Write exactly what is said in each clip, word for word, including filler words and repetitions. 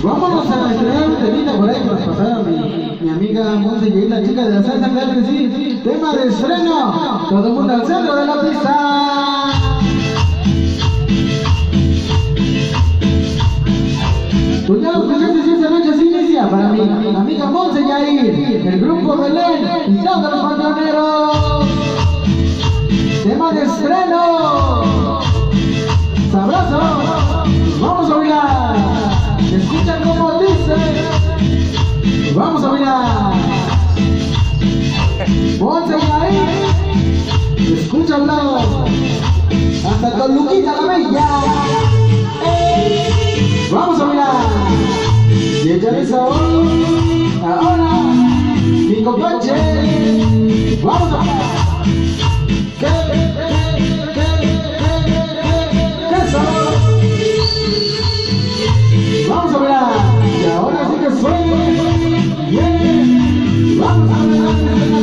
Vámonos a estrenar un temita por ahí que nos pasaron mi, mi amiga Monse y la chica de la salsa, claro que sí. Tema de estreno. Todo el mundo al centro de la pista. Pues ya los presentes y esta noche se inicia para mi amiga Monse Yair, el grupo Belén y todos los panteoneros. Tema de estreno. Sabroso. Vamos a bailar. Escucha como dice. Vamos a bailar. Monse Yair. Escucha al lado. Hasta con Luquita la Bella. Vamos a bailar. Y échale sabor. Ahora, mi compadre. Vamos a bailar. ¿Qué, qué, qué, qué, qué, qué sabor? Vamos a bailar. Y ahora sí que suene. Bien. Vamos a bailar.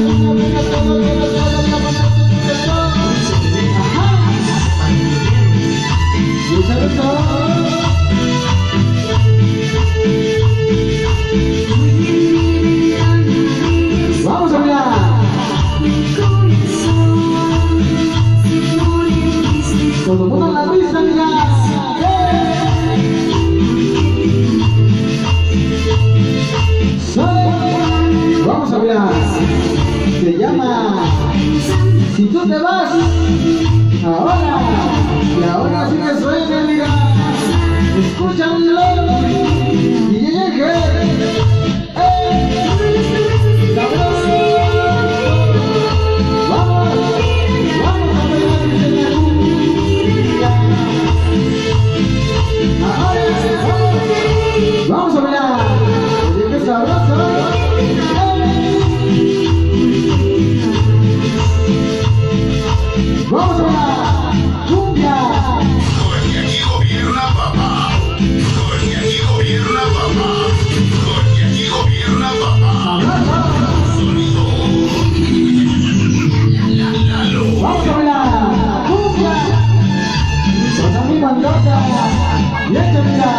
Ajá. Y échale sabor. Vamos a bailar. Todo el mundo en la pista, mira. Vamos a bailar. Se llama Si tú te vas. Ahora. Y ahora sí que suena, mira. Escúchanlo. Y llegué. Vamos a bailar. ¡Qué sabroso! Vamos a bailar. ¡Cumbia! Porque aquí gobierna papá. Porque aquí gobierna papá. Porque aquí gobierna papá. Sonido. Vamos a bailar. ¡Cumbia! Con mi bandota. Y esto mira.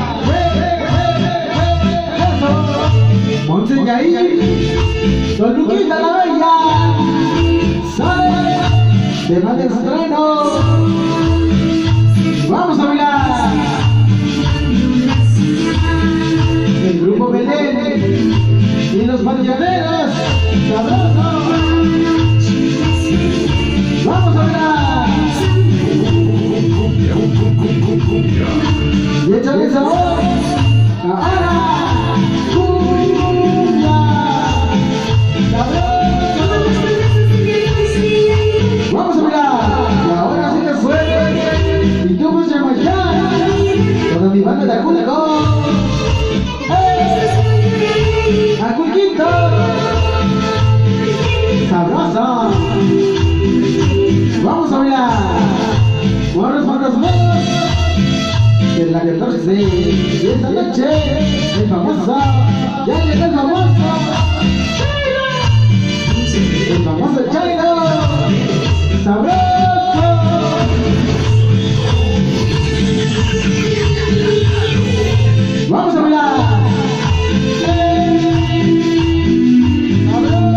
Monse Yair, Don Luquita la Bella, sale, tema de estreno. Vamos a bailar. El grupo Belén y los panteoneros, sabroso. Vamos a bailar. Y échale sabor. Ahora. Vamos a bailar. Y ahora sí que suene. Y tú me llamas ya. Con mi banda de Aculco. ¡Eh! ¡Aculquito! ¡Sabroso! Vamos a bailar. Buenos fantasmas. En la catorce de esta noche. El famoso. Ya llegó el famoso. El famoso Chairo. ¡Sabroso! Vamos a bailar. ¡Sabroso!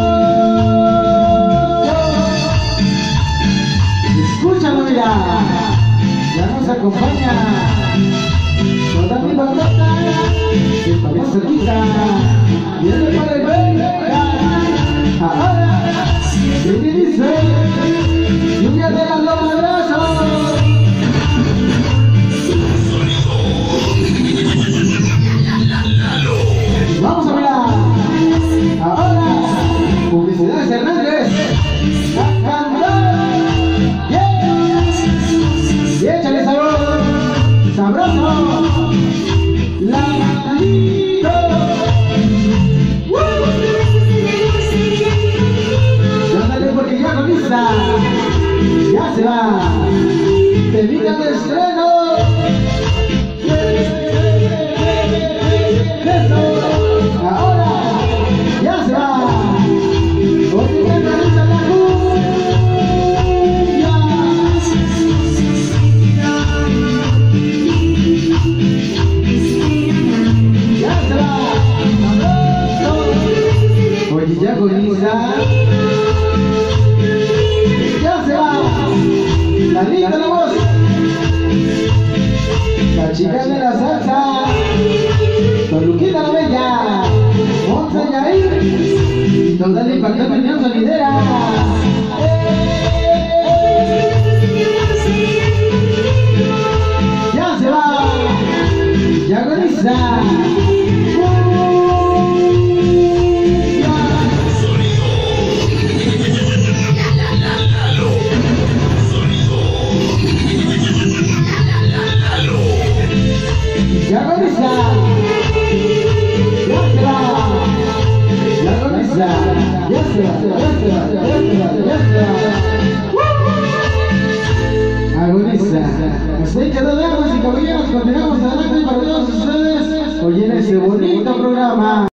Escúchalo, mira. Ya nos acompaña toda mi bandota. Está bien cerquita. Viene para el venga. Ahora, ¿qué me dice? Lluvia de las lomas grasas. Vamos a bailar. Ahora, publicidades Hernández. A cantar. Yeah. Y échale sabor. Sabroso. La lindo. Porque ya comienza, ya se agoniza. Ya se va. La linda la voz. La chica de la salsa. Toluquita la bella. Monza Yair. Toda la impactante unión sonidera. Ya se va. Ya agoniza. Ya agoniza, ya se va, ya agoniza, ya se va, ya se va, ya se va, ya se va. Agoniza. Hasta ahí quedó, damas y caballeros, continuamos adelante para todos ustedes. Oye, en ese bonito programa.